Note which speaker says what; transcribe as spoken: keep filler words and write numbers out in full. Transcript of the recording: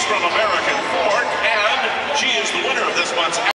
Speaker 1: from American Fork, and she is the winner of this month's